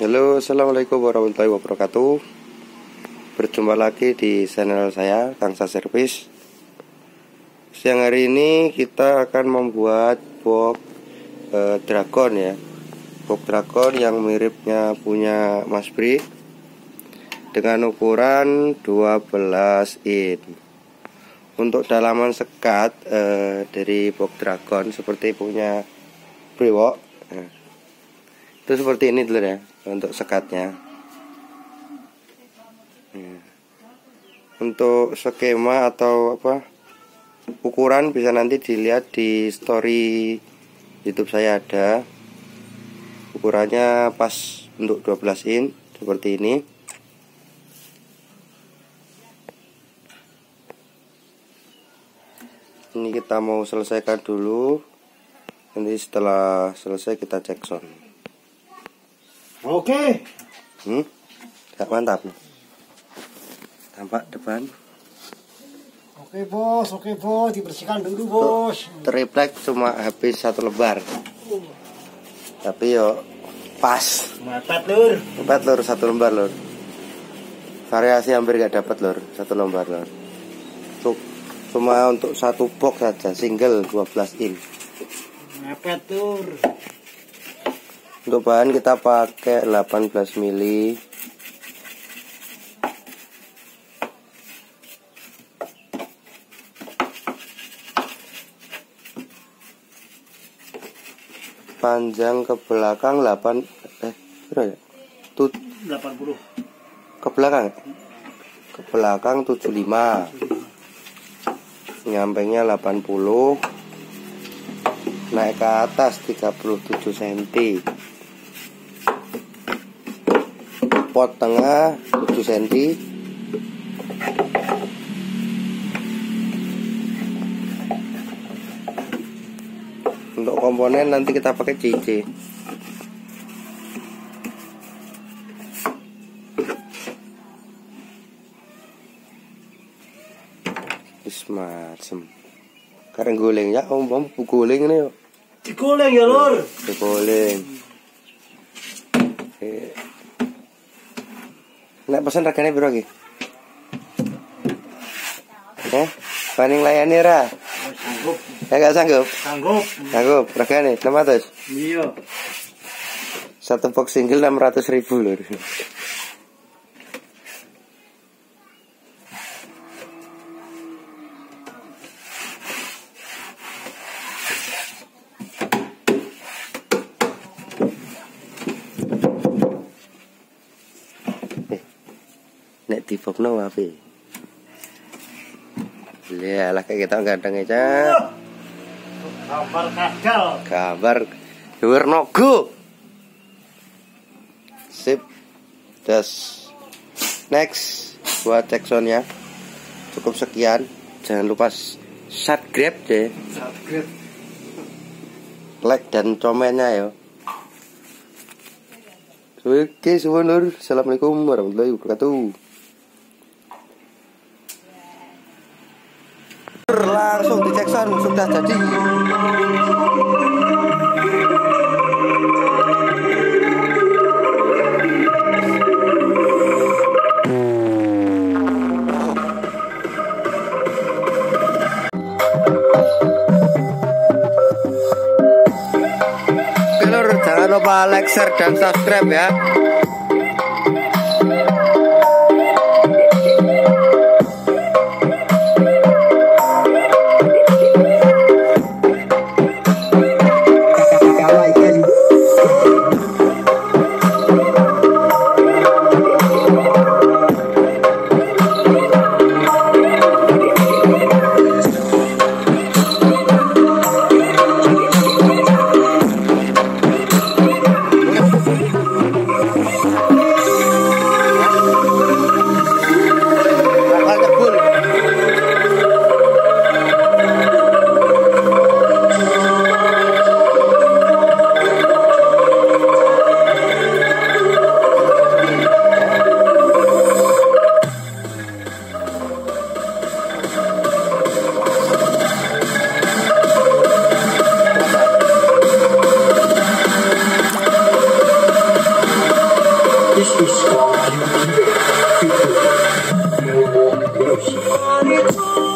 Halo, assalamualaikum warahmatullahi wabarakatuh. Berjumpa lagi di channel saya, Kangsa Servis. Siang hari ini kita akan membuat box dragon ya. Box dragon yang miripnya punya Mas Bri, dengan ukuran 12 in. Untuk dalaman sekat dari box dragon seperti punya Brewok, itu seperti ini dulu ya untuk sekatnya. Untuk skema atau ukuran bisa nanti dilihat di story YouTube saya, ada ukurannya pas untuk 12 in seperti ini. Ini kita mau selesaikan dulu, nanti setelah selesai kita cek sound. Oke. Mantap. Tampak depan. Oke bos, dibersihkan dulu bos. Triplek cuma habis 1 lembar. Tapi yo pas. Mepet lur 1 lembar lur. Variasi hampir gak dapat lur 1 lembar lur. Cuma untuk 1 box saja, single 12 in. Mepet lur. Untuk bahan kita pakai 18 mili. Panjang ke belakang 80. Ke belakang. Ke belakang 75. Nyampingnya 80. Naik ke atas 37 cm. Pot tengah 7 cm. Untuk komponen nanti kita pakai CC. Semacam karena guling ya, om guling ini yuk. Digoleng ya lur. Digoleng. Nek pesan regane piro iki? Paling layani ra? Sanggup. Gak sanggup? Sanggup. Regane 600. Iya. 1 box single 600.000 lur. Nek dibokno wae. Lihatlah kayak kita gandeng aja. Gambar kadal. Gambar dhuwur nogo. Sip. Das. Next buat cek soundnya. Cukup sekian. Jangan lupa subscribe deh. Like dan komennya ya. Oke, semuanya. Assalamualaikum warahmatullahi wabarakatuh. Langsung dicek sound, sudah jadi. Oke, jangan lupa like, share, dan subscribe ya. Terus.